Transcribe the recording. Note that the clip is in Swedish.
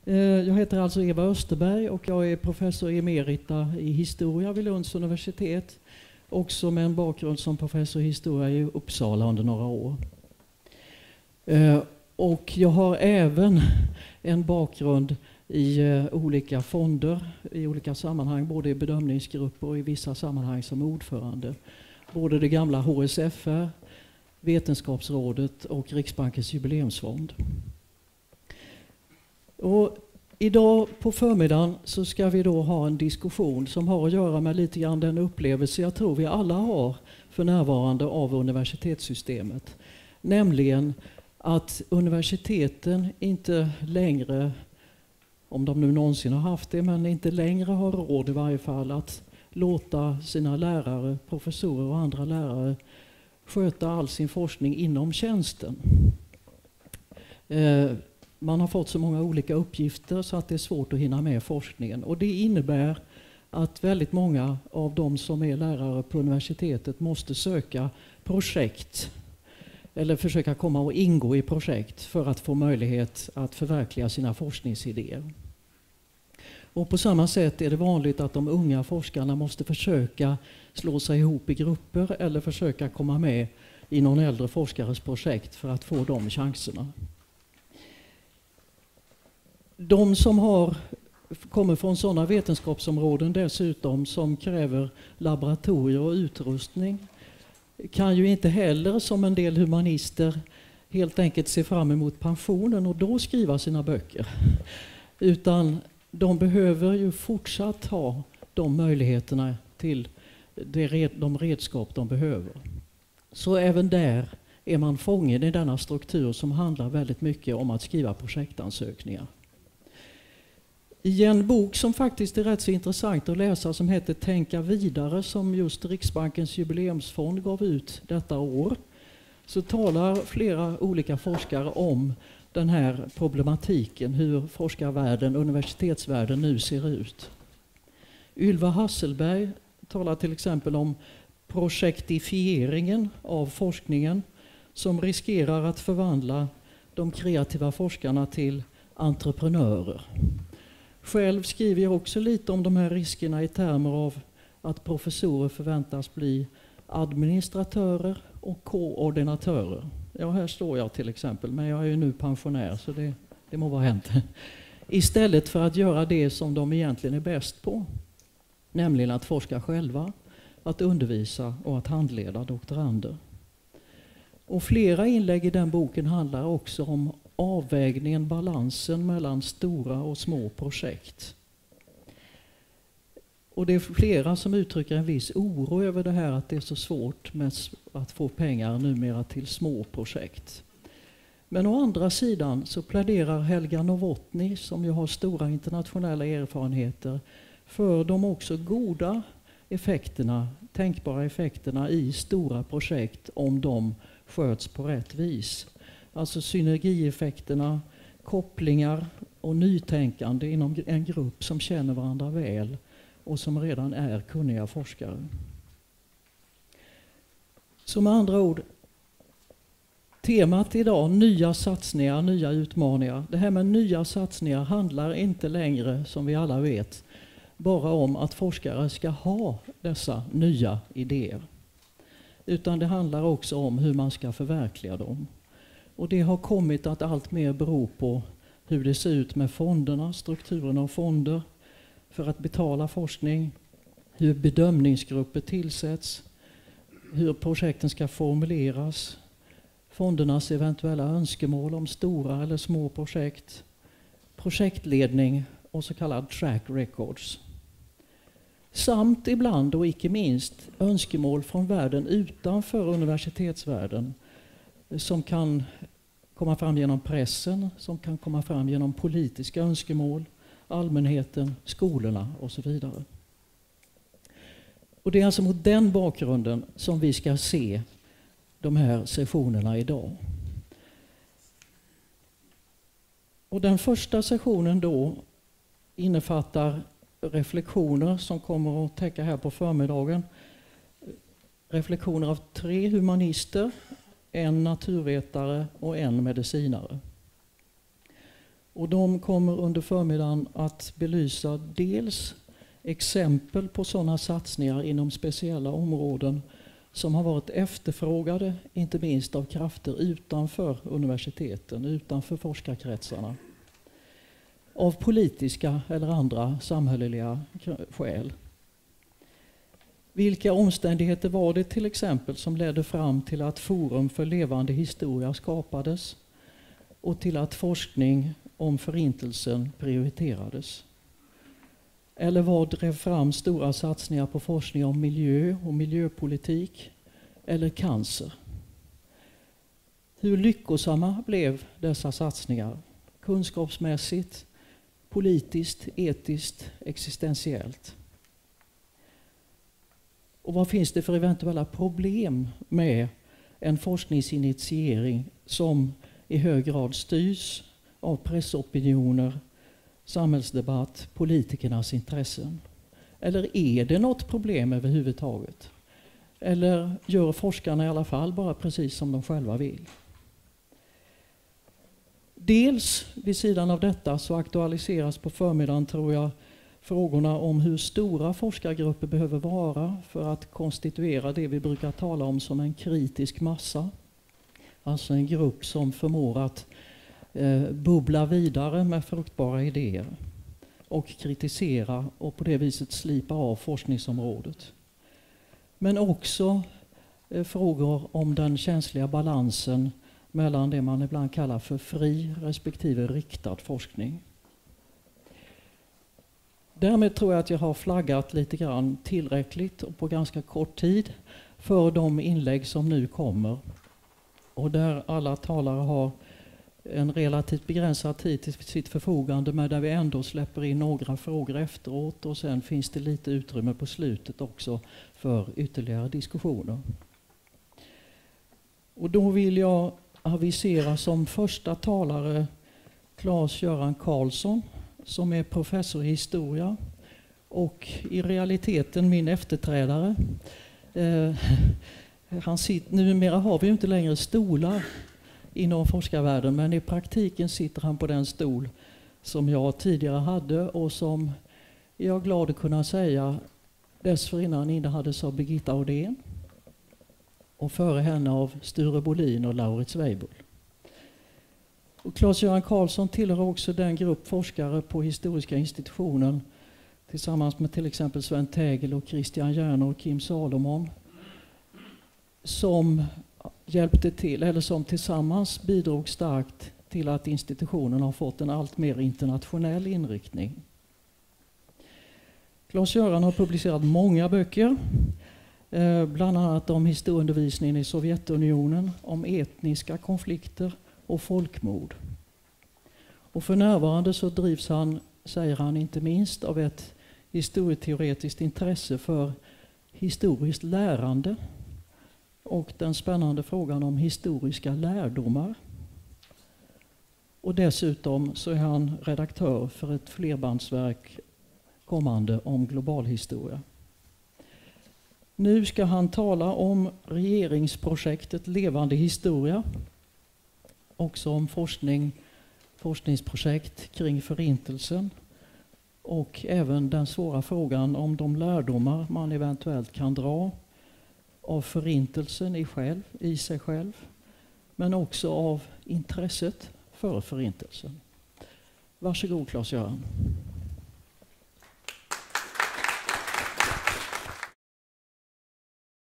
Jag heter alltså Eva Österberg och jag är professor emerita i historia vid Lunds universitet. Också med en bakgrund som professor i historia i Uppsala under några år. Och jag har även en bakgrund i olika fonder, i olika sammanhang, både i bedömningsgrupper och i vissa sammanhang som ordförande. Både det gamla HSFR, Vetenskapsrådet och Riksbankens jubileumsfond. Och idag på förmiddagen så ska vi då ha en diskussion som har att göra med lite grann den upplevelse jag tror vi alla har för närvarande av universitetssystemet. Nämligen att universiteten inte längre, om de nu någonsin har haft det, men inte längre har råd i varje fall att låta sina lärare, professorer och andra lärare sköta all sin forskning inom tjänsten. Man har fått så många olika uppgifter så att det är svårt att hinna med forskningen. Och det innebär att väldigt många av de som är lärare på universitetet måste söka projekt eller försöka komma och ingå i projekt för att få möjlighet att förverkliga sina forskningsidéer. Och på samma sätt är det vanligt att de unga forskarna måste försöka slå sig ihop i grupper eller försöka komma med i någon äldre forskares projekt för att få de chanserna. De som kommer från sådana vetenskapsområden dessutom som kräver laboratorier och utrustning kan ju inte heller som en del humanister helt enkelt se fram emot pensionen och då skriva sina böcker. Utan de behöver ju fortsatt ha de möjligheterna till de redskap de behöver. Så även där är man fången i denna struktur som handlar väldigt mycket om att skriva projektansökningar. I en bok som faktiskt är rätt så intressant att läsa som heter Tänka vidare, som just Riksbankens jubileumsfond gav ut detta år, så talar flera olika forskare om den här problematiken, hur forskarvärlden, universitetsvärlden nu ser ut. Ylva Hasselberg talar till exempel om projektifieringen av forskningen som riskerar att förvandla de kreativa forskarna till entreprenörer. Själv skriver jag också lite om de här riskerna i termer av att professorer förväntas bli administratörer och koordinatörer. Ja, här står jag till exempel, men jag är ju nu pensionär så det må vara hänt. Istället för att göra det som de egentligen är bäst på, nämligen att forska själva, att undervisa och att handleda doktorander. Och flera inlägg i den boken handlar också om avvägningen, balansen mellan stora och små projekt. Och det är flera som uttrycker en viss oro över det här att det är så svårt med att få pengar numera till små projekt. Men å andra sidan så pläderar Helga Novotny, som ju har stora internationella erfarenheter, för de också goda effekterna, tänkbara effekterna i stora projekt om de sköts på rätt vis. Alltså synergieffekterna, kopplingar och nytänkande inom en grupp som känner varandra väl och som redan är kunniga forskare. Så med andra ord, temat idag, nya satsningar, nya utmaningar. Det här med nya satsningar handlar inte längre, som vi alla vet, bara om att forskare ska ha dessa nya idéer. Utan det handlar också om hur man ska förverkliga dem. Och det har kommit att allt mer bero på hur det ser ut med fonderna, strukturen av fonder för att betala forskning, hur bedömningsgrupper tillsätts, hur projekten ska formuleras, fondernas eventuella önskemål om stora eller små projekt, projektledning och så kallad track records. Samt ibland och icke minst önskemål från världen utanför universitetsvärlden som kan komma fram genom pressen, som kan komma fram genom politiska önskemål, allmänheten, skolorna och så vidare. Och det är alltså mot den bakgrunden som vi ska se de här sessionerna idag. Och den första sessionen då innefattar reflektioner som kommer att täcka här på förmiddagen. Reflektioner av 3 humanister, en naturvetare och en medicinare. Och de kommer under förmiddagen att belysa dels exempel på sådana satsningar inom speciella områden som har varit efterfrågade, inte minst av krafter utanför universiteten, utanför forskarkretsarna. Av politiska eller andra samhälleliga skäl. Vilka omständigheter var det till exempel som ledde fram till att Forum för levande historia skapades och till att forskning om förintelsen prioriterades? Eller vad drev fram stora satsningar på forskning om miljö och miljöpolitik eller cancer? Hur lyckosamma blev dessa satsningar? Kunskapsmässigt, politiskt, etiskt, existentiellt. Och vad finns det för eventuella problem med en forskningsinitiering som i hög grad styrs av pressopinioner, samhällsdebatt, politikernas intressen? Eller är det något problem överhuvudtaget? Eller gör forskarna i alla fall bara precis som de själva vill? Dels vid sidan av detta så aktualiseras på förmiddagen, tror jag, frågorna om hur stora forskargrupper behöver vara för att konstituera det vi brukar tala om som en kritisk massa. Alltså en grupp som förmår att bubbla vidare med fruktbara idéer och kritisera och på det viset slipa av forskningsområdet. Men också frågor om den känsliga balansen mellan det man ibland kallar för fri respektive riktad forskning. Därmed tror jag att jag har flaggat lite grann tillräckligt och på ganska kort tid för de inlägg som nu kommer. Och där alla talare har en relativt begränsad tid till sitt förfogande, men där vi ändå släpper in några frågor efteråt, och sen finns det lite utrymme på slutet också för ytterligare diskussioner. Och då vill jag avisera som första talare Claes-Göran Carlsson, som är professor i historia och i realiteten min efterträdare. Numera har vi ju inte längre stolar inom forskarvärlden, men i praktiken sitter han på den stol som jag tidigare hade och som jag är glad att kunna säga dessförinnan innehades av Birgitta Odén och före henne av Sture Bolin och Lauritz Weibull. Och Claes-Göran Carlsson tillhör också den grupp forskare på Historiska institutionen tillsammans med till exempel Sven Tegel och Christian Järner och Kim Salomon som hjälpte till, eller som tillsammans bidrog starkt till att institutionen har fått en allt mer internationell inriktning. Claes-Göran har publicerat många böcker, bland annat om historieundervisningen i Sovjetunionen, om etniska konflikter och folkmord. Och för närvarande så drivs han, säger han, inte minst av ett historieteoretiskt intresse för historiskt lärande och den spännande frågan om historiska lärdomar. Och dessutom så är han redaktör för ett flerbandsverk kommande om globalhistoria. Nu ska han tala om regeringsprojektet Levande historia, också om forskningsprojekt kring förintelsen och även den svåra frågan om de lärdomar man eventuellt kan dra av förintelsen i sig själv, men också av intresset för förintelsen. Varsågod Claes-Göran.